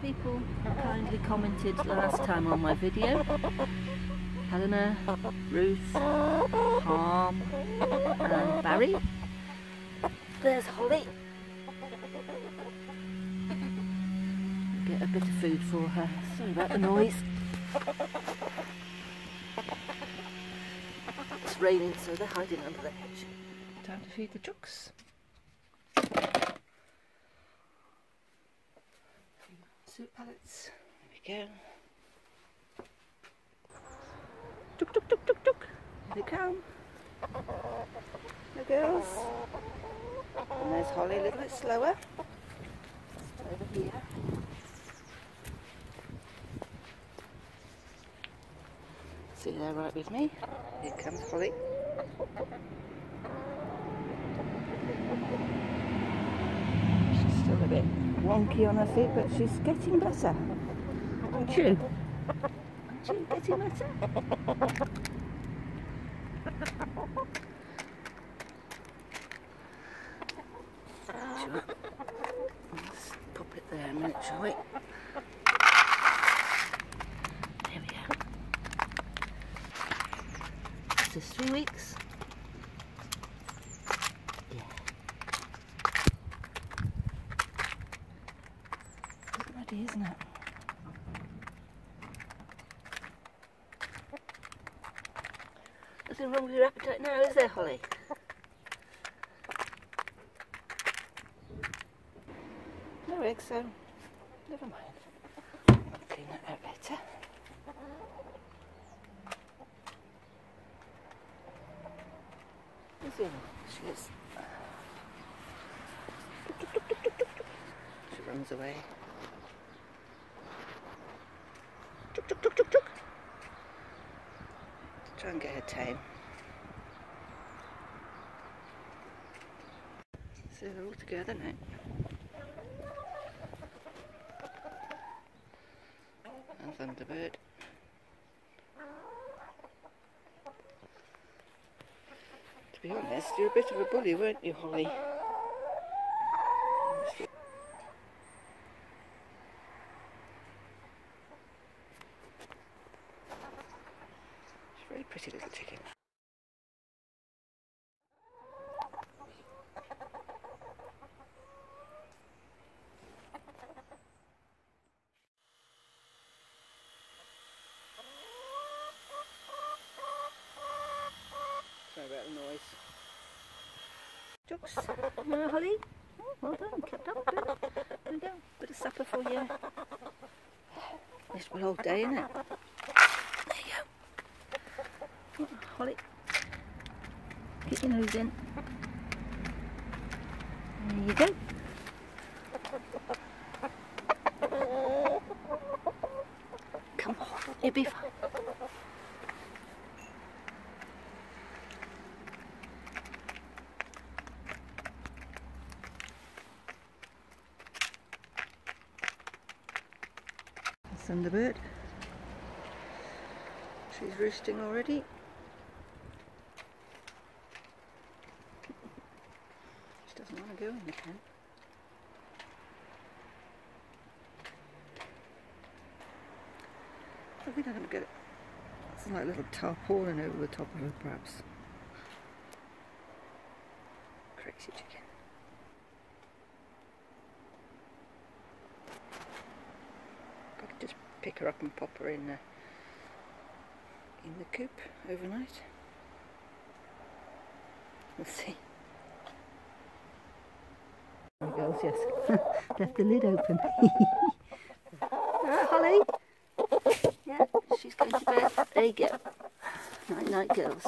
People kindly commented last time on my video. Helena, Ruth, Harm and Barry. There's Holly. Get a bit of food for her. Sorry about the noise. It's raining, so they're hiding under the hedge. Time to feed the chooks. Soup pellets. There we go. Tuk tuk tuk tuk tuk. Here they come. The girls. And there's Holly a little bit slower. Just over here. See, they're right with me. Here comes Holly. She's still a bit wonky on her feet, but she's getting better. Aren't you? Aren't you getting better? Sure. Let's pop it there a minute, shall we? There we go. This is 3 weeks. Yeah. It's ready, isn't it? Nothing wrong with your appetite now, is there, Holly? No eggs, so never mind. I'll clean that out later. She is. She runs away. Tuk tuk tuk tuk tuk. Try and get her tame. So they're all together now. And Thunderbird. To be honest, you're a bit of a bully, weren't you, Holly? She's a very pretty little chicken. Sorry about the noise. Jokes. No, Holly? Oh, well done, kept up. Good. There we go. Bit of supper for you. Miserable old day, isn't it? There you go. Oh, Holly. Get your nose in. There you go. Come on, you'll be fine. Thunderbird. She's roosting already. She doesn't want to go in the pen. I think I'm going to get something like a little tarpaulin over the top of her, perhaps. Crazy chicken. Just pick her up and pop her in the coop overnight. We'll see. There it goes, yes. Left the lid open. Alright, Holly? Yeah, she's going to bed. There you go. Night night, girls.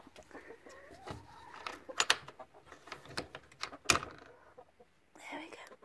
There we go.